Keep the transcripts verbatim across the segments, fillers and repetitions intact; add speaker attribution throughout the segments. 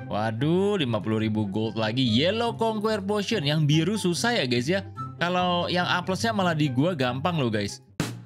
Speaker 1: Waduh, lima puluh ribu gold lagi. Yellow Conquer Potion. Yang biru susah ya guys ya. Kalau yang A plusnya malah di gua gampang loh guys.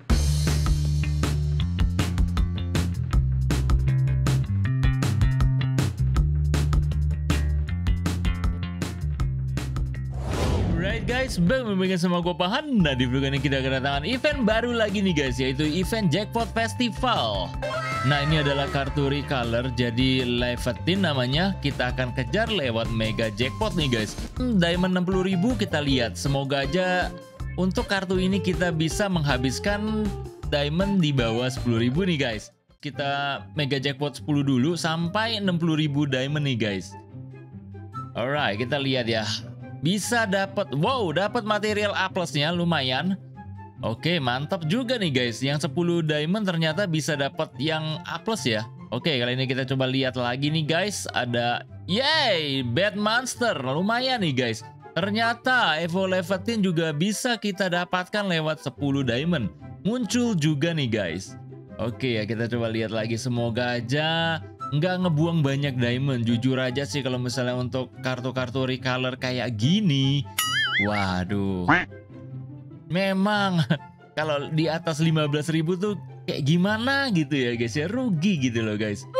Speaker 1: Alright guys, bang membagikan sama gue Pahan. Nah di video ini kita kedatangan event baru lagi nih guys, yaitu event Jackpot Festival. Nah ini adalah kartu recolor, jadi Leviathan namanya. Kita akan kejar lewat Mega Jackpot nih guys. hmm, Diamond enam puluh ribu kita lihat. Semoga aja untuk kartu ini kita bisa menghabiskan Diamond di bawah sepuluh ribu nih guys. Kita Mega Jackpot sepuluh dulu sampai enam puluh ribu Diamond nih guys. Alright, kita lihat ya. Bisa dapat, wow, dapat material A plusnya lumayan. Oke, mantap juga nih guys. Yang sepuluh diamond ternyata bisa dapat yang A plus ya. Oke, kali ini kita coba lihat lagi nih guys. Ada, yay, Bad Monster. Lumayan nih guys. Ternyata Evo Leviathan juga bisa kita dapatkan lewat sepuluh diamond. Muncul juga nih guys. Oke ya, kita coba lihat lagi. Semoga aja nggak ngebuang banyak diamond. Jujur aja sih kalau misalnya untuk kartu-kartu recolor kayak gini, waduh, memang kalau di atas lima belas ribu tuh kayak gimana gitu ya guys ya, rugi gitu loh guys.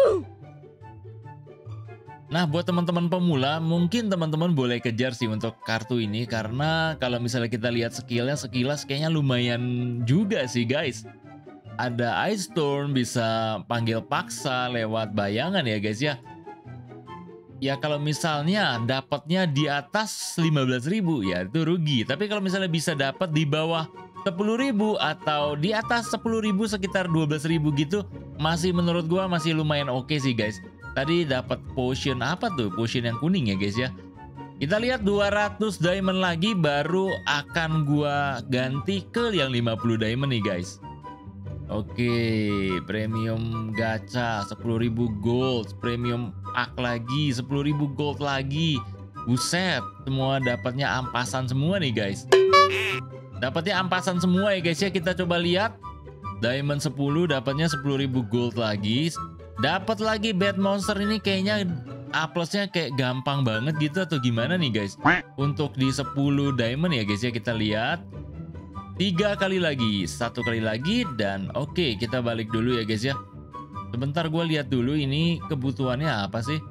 Speaker 1: Nah buat teman-teman pemula mungkin teman-teman boleh kejar sih untuk kartu ini, karena kalau misalnya kita lihat skillnya sekilas kayaknya lumayan juga sih guys. Ada Ice Storm, bisa panggil paksa lewat bayangan ya guys ya. Ya kalau misalnya dapatnya di atas lima belas ribu ya itu rugi. Tapi kalau misalnya bisa dapat di bawah sepuluh ribu atau di atas sepuluh ribu sekitar dua belas ribu gitu, masih menurut gua masih lumayan oke sih guys. Tadi dapat potion apa tuh? Potion yang kuning ya guys ya. Kita lihat dua ratus diamond lagi baru akan gua ganti ke yang lima puluh diamond nih guys. Oke, premium gacha sepuluh ribu gold, premium pack lagi sepuluh ribu gold lagi. Buset, semua dapatnya ampasan semua nih guys. Dapatnya ampasan semua ya guys ya. Kita coba lihat. Diamond sepuluh dapatnya sepuluh ribu gold lagi. Dapat lagi Bad Monster, ini kayaknya A plusnya kayak gampang banget gitu atau gimana nih guys. Untuk di sepuluh diamond ya guys ya, kita lihat. Tiga kali lagi, satu kali lagi, dan oke okay, kita balik dulu ya guys ya. Sebentar gue lihat dulu ini kebutuhannya apa sih.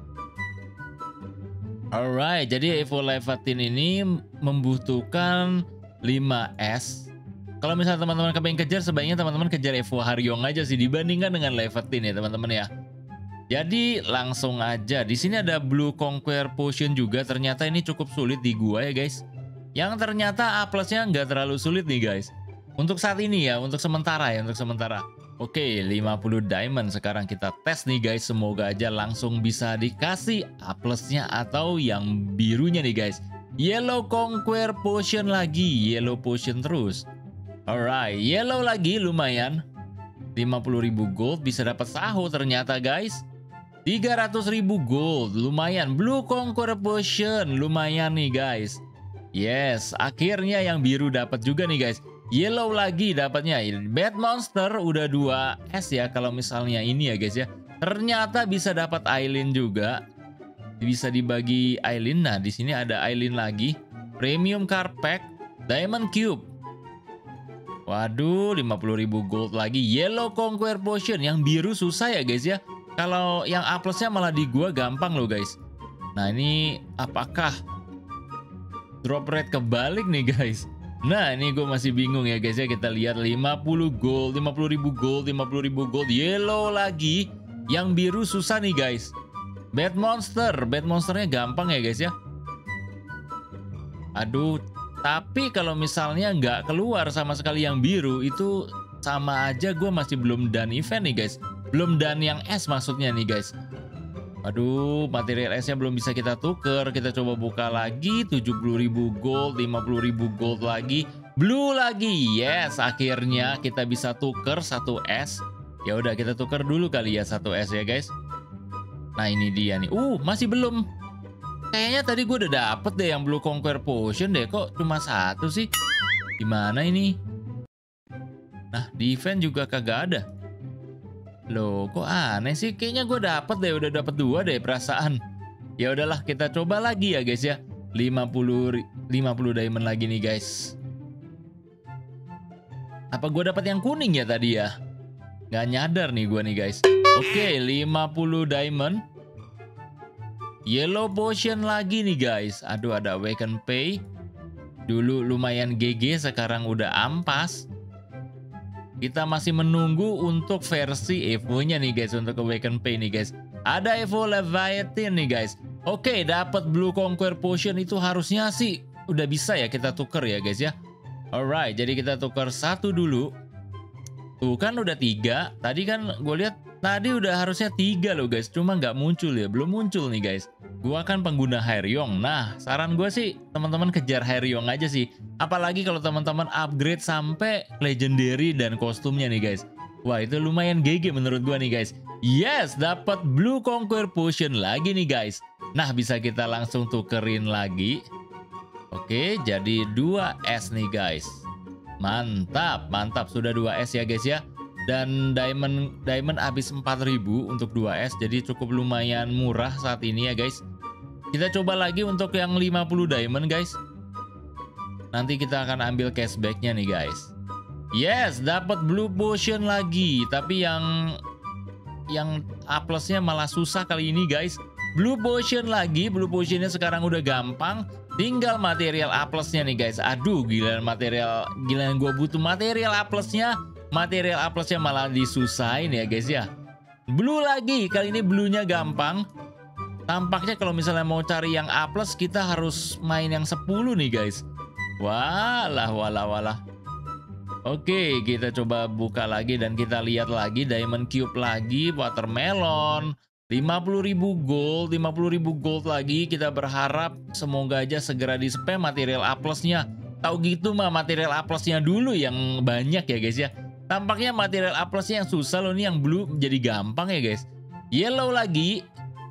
Speaker 1: Alright, jadi Evo Leviathan ini membutuhkan lima S. Kalau misalnya teman-teman kepengen kejar, sebaiknya teman-teman kejar Evo Haryong aja sih dibandingkan dengan Leviathan ya teman-teman ya. Jadi langsung aja. Di sini ada Blue Conquer Potion juga. Ternyata ini cukup sulit di gua ya guys. Yang ternyata A plusnya nggak terlalu sulit nih guys. Untuk saat ini ya, untuk sementara ya, untuk sementara. Oke, lima puluh diamond sekarang kita tes nih guys. Semoga aja langsung bisa dikasih A plusnya atau yang birunya nih guys. Yellow Conquer Potion lagi, Yellow Potion terus. Alright, yellow lagi lumayan. lima puluh ribu gold bisa dapat Saho ternyata guys. tiga ratus ribu gold lumayan. Blue Conquer Potion lumayan nih guys. Yes, akhirnya yang biru dapat juga nih guys. Yellow lagi dapatnya. Bad Monster udah dua S ya kalau misalnya ini ya guys ya. Ternyata bisa dapat Aileen juga. Bisa dibagi Aileen. Nah, di sini ada Aileen lagi. Premium Card Pack, Diamond Cube. Waduh, lima puluh ribu gold lagi. Yellow Conquer Potion yang biru susah ya guys ya. Kalau yang A plusnya malah di gua gampang loh guys. Nah, ini apakah drop rate kebalik nih guys. Nah ini gue masih bingung ya guys ya. Kita lihat lima puluh gold, lima puluh ribu gold, lima puluh ribu gold. Yellow lagi. Yang biru susah nih guys. Bad Monster. Bad Monsternya gampang ya guys ya. Aduh. Tapi kalau misalnya nggak keluar sama sekali yang biru, itu sama aja gue masih belum done event nih guys. Belum done yang S maksudnya nih guys. Aduh, material S-nya belum bisa kita tuker. Kita coba buka lagi. tujuh puluh ribu gold, lima puluh ribu gold lagi. Blue lagi. Yes, akhirnya kita bisa tuker satu S. Ya udah kita tuker dulu kali ya satu S ya guys. Nah, ini dia nih. Uh, masih belum. Kayaknya tadi gue udah dapet deh yang Blue Conquer Potion deh. Kok cuma satu sih? Gimana ini? Nah, di event juga kagak ada. Loh, kok aneh sih? Kayaknya gue dapet deh, udah dapet dua deh perasaan. Ya udahlah, kita coba lagi ya guys ya. lima puluh diamond lagi nih guys. Apa gue dapat yang kuning ya tadi ya? Nggak nyadar nih gue nih guys. Oke, lima puluh diamond. Yellow potion lagi nih guys. Aduh, ada awaken pay. Dulu lumayan G G, sekarang udah ampas. Kita masih menunggu untuk versi Evo-nya nih guys, untuk awaken pay nih guys. Ada Evo Leviathan nih guys. Oke, dapat Blue Conquer Potion itu harusnya sih udah bisa ya kita tuker ya guys ya. Alright, jadi kita tukar satu dulu. Tuh kan udah tiga. Tadi kan gue lihat tadi udah harusnya tiga loh guys. Cuma nggak muncul ya. Belum muncul nih guys. Gua kan pengguna Hariong. Nah, saran gue sih teman-teman kejar Hariong aja sih. Apalagi kalau teman-teman upgrade sampai Legendary dan kostumnya nih guys. Wah, itu lumayan G G menurut gue nih guys. Yes, dapat Blue Conquer Potion lagi nih guys. Nah, bisa kita langsung tukerin lagi. Oke, jadi dua S nih guys. Mantap, mantap, sudah dua S ya guys ya. Dan diamond diamond habis empat ribu untuk dua S, jadi cukup lumayan murah saat ini ya guys. Kita coba lagi untuk yang lima puluh diamond guys. Nanti kita akan ambil cashbacknya nih guys. Yes, dapat Blue Potion lagi, tapi yang yang A plusnya malah susah kali ini guys. Blue Potion lagi, Blue Potionnya sekarang udah gampang. Tinggal material A plusnya nih guys. Aduh, gila material, gila gue butuh material A plusnya. Material A plusnya malah disusahin ya guys ya. Blue lagi, kali ini blue-nya gampang. Tampaknya kalau misalnya mau cari yang A plus kita harus main yang sepuluh nih guys. Walah, walah, walah. Oke, kita coba buka lagi dan kita lihat lagi Diamond Cube lagi, Watermelon. lima puluh ribu gold, lima puluh ribu gold lagi. Kita berharap semoga aja segera di-spam material A plusnya. Tahu gitu mah material A plusnya dulu yang banyak ya guys ya. Tampaknya material A plusnya yang susah loh, nih yang blue jadi gampang ya guys. Yellow lagi.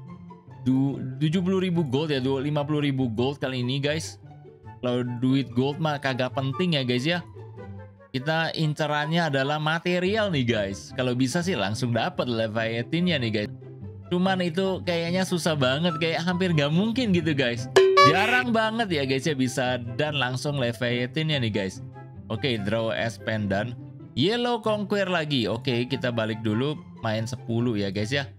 Speaker 1: tujuh puluh ribu gold ya, lima puluh ribu gold kali ini guys. Kalau duit gold mah kagak penting ya guys ya. Kita incerannya adalah material nih guys. Kalau bisa sih langsung dapat Leviathan-nya nih guys. Cuman itu kayaknya susah banget, kayak hampir gak mungkin gitu guys. Jarang banget ya guys ya bisa dan langsung Leviathan-nya nih guys. Oke, draw as pendant. Yellow Conquer lagi. Oke, kita balik dulu main sepuluh ya guys ya.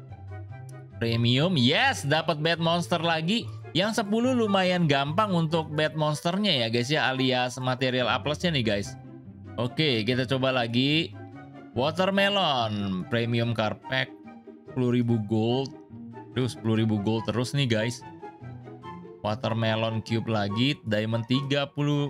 Speaker 1: Premium, yes, dapat Bad Monster lagi. Yang sepuluh lumayan gampang untuk Bad Monsternya ya guys ya, alias material A plusnya nih guys. Oke, kita coba lagi. Watermelon, Premium Carpack. sepuluh ribu gold. Aduh, sepuluh ribu gold terus nih guys. Watermelon Cube lagi. Diamond tiga puluh.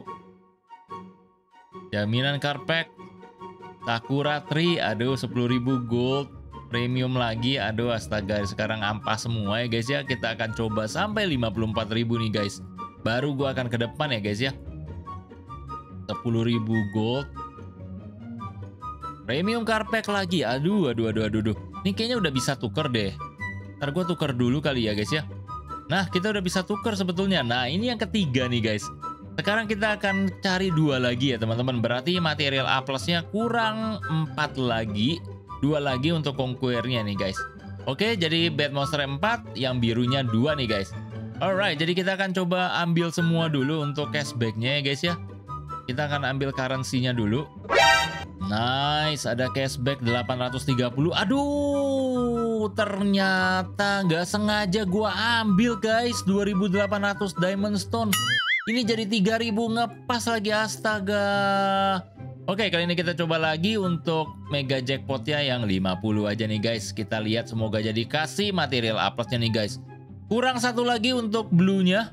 Speaker 1: Jaminan Carpack. Sakura Tree. Aduh, sepuluh ribu gold. Premium lagi. Aduh, astaga, sekarang ampas semua ya guys ya. Kita akan coba sampai lima puluh empat ribu nih guys. Baru gua akan ke depan ya guys ya. sepuluh ribu gold. Premium Carpack lagi. Aduh, aduh, aduh, aduh, aduh. Ini kayaknya udah bisa tuker deh. Ntar gue tuker dulu kali ya guys ya. Nah, kita udah bisa tuker sebetulnya. Nah, ini yang ketiga nih guys. Sekarang kita akan cari dua lagi ya teman-teman. Berarti material A plusnya kurang empat lagi. Dua lagi untuk conquernya nih guys. Oke, jadi Bad Monster empat, yang birunya dua nih guys. Alright, jadi kita akan coba ambil semua dulu untuk cashbacknya ya guys ya. Kita akan ambil currency-nya dulu. Nice, ada cashback delapan ratus tiga puluh. Aduh, ternyata nggak sengaja gua ambil guys dua ribu delapan ratus Diamond Stone. Ini jadi tiga ribu ngepas lagi, astaga. Oke, kali ini kita coba lagi untuk mega jackpotnya yang lima puluh aja nih guys. Kita lihat, semoga jadi kasih material A plusnya nih guys. Kurang satu lagi untuk blue-nya.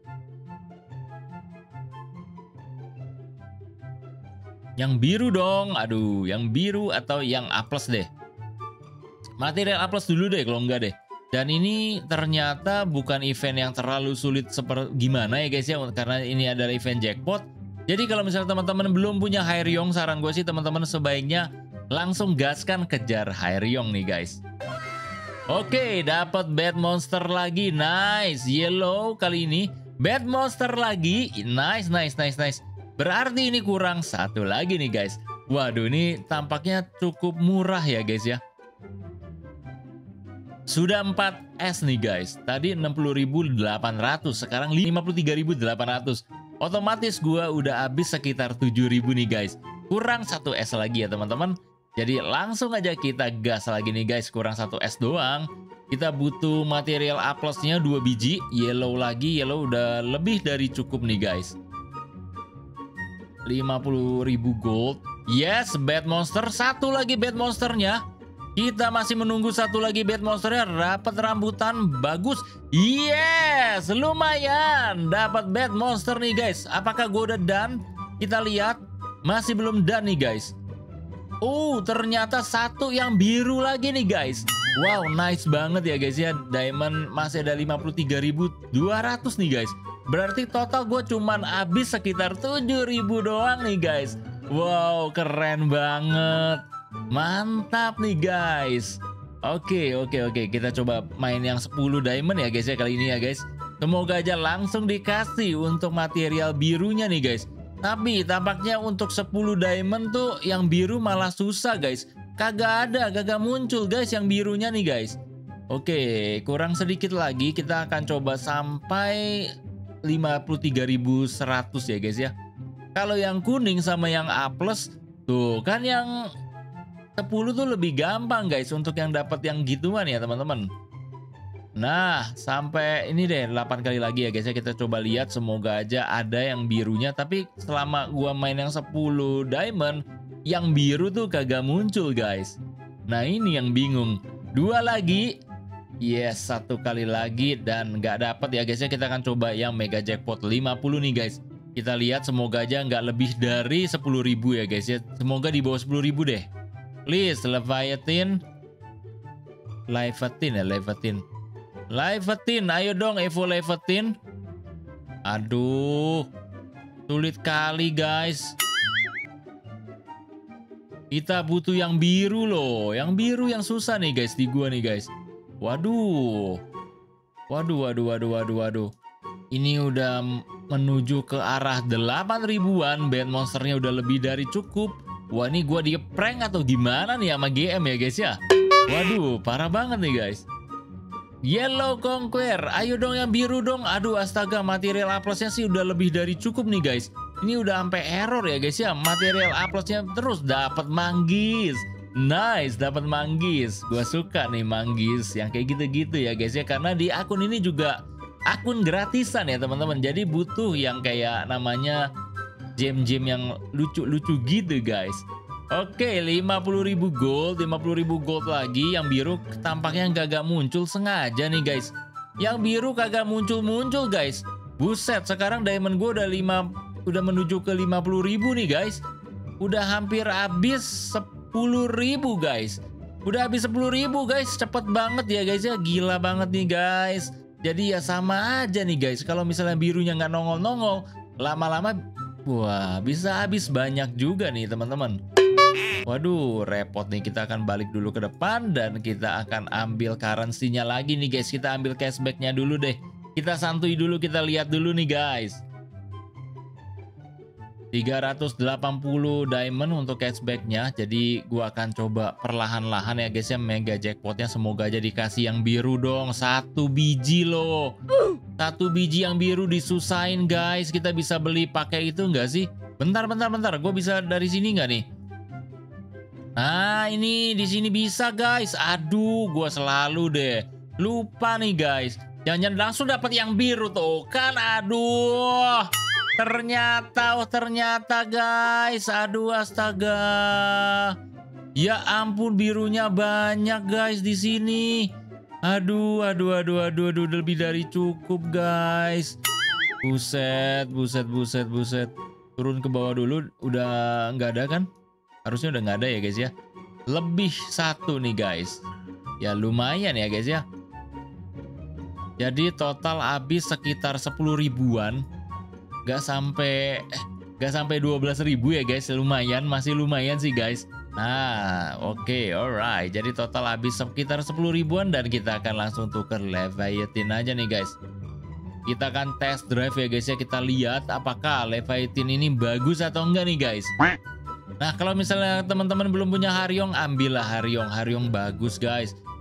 Speaker 1: Yang biru dong. Aduh, yang biru atau yang A plus deh. Material A plus dulu deh kalau enggak deh. Dan ini ternyata bukan event yang terlalu sulit seperti gimana ya guys ya. Karena ini adalah event jackpot. Jadi kalau misalnya teman-teman belum punya Hariong, saran gue sih teman-teman sebaiknya langsung gaskan kejar Hariong nih guys. Oke, dapat Bad Monster lagi. Nice. Yellow kali ini. Bad Monster lagi. Nice, nice, nice, nice. Berarti ini kurang satu lagi nih guys. Waduh, ini tampaknya cukup murah ya guys ya. Sudah empat S nih guys. Tadi enam puluh ribu delapan ratus, sekarang lima puluh tiga ribu delapan ratus. Otomatis gua udah habis sekitar tujuh ribu nih guys. Kurang satu S lagi ya teman-teman. Jadi langsung aja kita gas lagi nih guys. Kurang satu S doang. Kita butuh material A plus-nya dua biji. Yellow lagi, yellow udah lebih dari cukup nih guys. lima puluh ribu gold. Yes, bad monster. Satu lagi bad monsternya. Kita masih menunggu satu lagi bad monsternya. Dapat rambutan bagus. Yes, lumayan. Dapat bad monster nih guys. Apakah gue udah done? Kita lihat. Masih belum done nih guys. Oh, ternyata satu yang biru lagi nih guys. Wow, nice banget ya guys ya. Diamond masih ada lima puluh tiga ribu dua ratus nih guys. Berarti total gue cuman habis sekitar tujuh ribu doang nih guys. Wow, keren banget. Mantap nih guys. Oke oke oke, kita coba main yang sepuluh diamond ya guys ya kali ini ya guys. Semoga aja langsung dikasih untuk material birunya nih guys. Tapi tampaknya untuk sepuluh diamond tuh yang biru malah susah guys. Kagak ada, kagak muncul guys yang birunya nih guys. Oke, kurang sedikit lagi kita akan coba sampai lima puluh tiga ribu seratus ya guys ya. Kalau yang kuning sama yang A plus tuh kan yang sepuluh tuh lebih gampang guys untuk yang dapat yang gituan ya teman-teman. Nah, sampai ini deh delapan kali lagi ya guys ya, kita coba lihat, semoga aja ada yang birunya. Tapi selama gua main yang sepuluh diamond, yang biru tuh kagak muncul guys. Nah, ini yang bingung. Dua lagi. Yes, satu kali lagi dan nggak dapat ya guys ya. Kita akan coba yang mega jackpot lima puluh nih guys. Kita lihat, semoga aja nggak lebih dari sepuluh ribu ya guys ya. Semoga di bawah sepuluh ribu deh. Please, Leviathan. Leviathan ya, Leviathan. Leviathan, ayo dong Evo Leviathan. Aduh, sulit kali guys. Kita butuh yang biru loh. Yang biru yang susah nih guys di gua nih guys. Waduh. Waduh, waduh, waduh, waduh, waduh. Ini udah menuju ke arah delapan ribuan. Band monsternya udah lebih dari cukup. Wah, ini gua di prank atau gimana nih sama G M ya guys ya. Waduh, parah banget nih guys. Yellow Conquer, ayo dong yang biru dong. Aduh, astaga, material A plusnya sih udah lebih dari cukup nih guys. Ini udah sampai error ya guys ya. Material A plusnya terus dapat manggis. Nice, dapat manggis. Gua suka nih manggis yang kayak gitu-gitu ya guys ya. Karena di akun ini juga akun gratisan ya teman-teman. Jadi butuh yang kayak namanya gem-gem yang lucu-lucu gitu guys. Oke, lima puluh ribu gold, lima puluh ribu gold lagi. Yang biru tampaknya kagak muncul sengaja nih guys. Yang biru kagak muncul-muncul guys. Buset, sekarang diamond gue udah lima, udah menuju ke lima puluh ribu nih guys. Udah hampir habis sepuluh ribu guys. Udah habis sepuluh ribu guys. Cepet banget ya guys ya. Gila banget nih guys. Jadi ya sama aja nih guys. Kalau misalnya birunya nggak nongol-nongol, lama-lama wah bisa habis banyak juga nih teman-teman. Waduh, repot nih. Kita akan balik dulu ke depan dan kita akan ambil currency-nya lagi nih guys. Kita ambil cashback-nya dulu deh. Kita santuy dulu, kita lihat dulu nih guys. tiga ratus delapan puluh diamond untuk cashback-nya. Jadi gua akan coba perlahan-lahan ya guys ya mega jackpot-nya. Semoga aja dikasih yang biru dong. Satu biji loh. Satu biji yang biru disusahin guys. Kita bisa beli pakai itu nggak sih? Bentar, bentar, bentar. Gue bisa dari sini nggak nih? Nah, ini di sini bisa guys. Aduh, gua selalu deh lupa nih guys. Jangan-jangan langsung dapat yang biru tuh kan. Aduh. Ternyata, oh ternyata guys. Aduh, astaga. Ya ampun, birunya banyak guys di sini. Aduh, aduh, aduh, aduh, aduh, lebih dari cukup guys. Buset, buset, buset, buset. Turun ke bawah dulu, udah nggak ada kan? Harusnya udah nggak ada ya guys ya. Lebih satu nih guys. Ya lumayan ya guys ya. Jadi total habis sekitar sepuluh ribuan. Gak sampai eh, gak sampai dua belas ribu ya guys. Lumayan, masih lumayan sih guys. Nah, oke, okay, alright. Jadi total habis sekitar sepuluh ribuan dan kita akan langsung tuker Leviathan aja nih guys. Kita akan test drive ya guys ya. Kita lihat apakah Leviathan ini bagus atau enggak nih guys. Nah, kalau misalnya teman-teman belum punya Haryong, ambillah Haryong. Haryong bagus guys.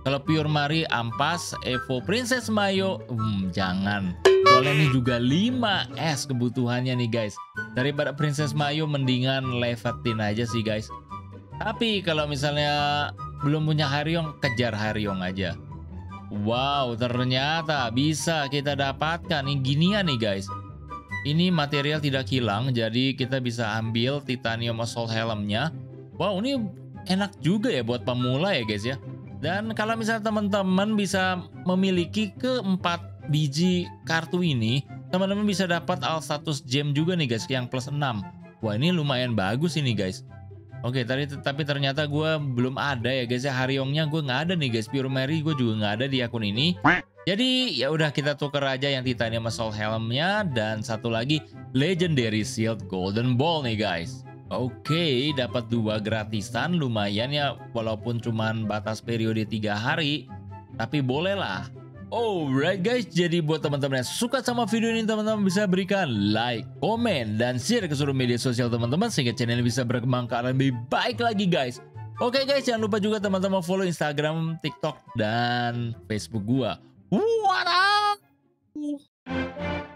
Speaker 1: Kalau Pure Mari ampas, Evo Princess Mayo, hmm, jangan. Soalnya ini juga lima S kebutuhannya nih guys. Daripada Princess Mayo mendingan levetin aja sih guys. Tapi kalau misalnya belum punya Hariong, kejar Hariong aja. Wow, ternyata bisa kita dapatkan ini ginian nih guys. Ini material tidak hilang, jadi kita bisa ambil Titanium Assault Helmnya. Wow, ini enak juga ya buat pemula ya guys ya. Dan kalau misalnya teman-teman bisa memiliki keempat biji kartu ini, teman-teman bisa dapat All Status Gem juga nih guys, yang plus enam. Wah, ini lumayan bagus ini guys. Oke, tadi tapi ternyata gue belum ada ya guys ya, Hariongnya gue nggak ada nih guys. Pure Mary gue juga nggak ada di akun ini. Jadi ya udah kita tuker aja yang Titanium Assault Helmnya dan satu lagi Legendary Shield Golden Ball nih guys. Oke, dapat dua gratisan, lumayan ya, walaupun cuman batas periode tiga hari, tapi boleh lah. Alright guys, jadi buat teman-teman yang suka sama video ini, teman-teman bisa berikan like, komen, dan share ke seluruh media sosial teman-teman sehingga channel ini bisa berkembang ke arah lebih baik lagi guys. Oke guys, jangan lupa juga teman-teman follow Instagram, TikTok, dan Facebook gua. What up?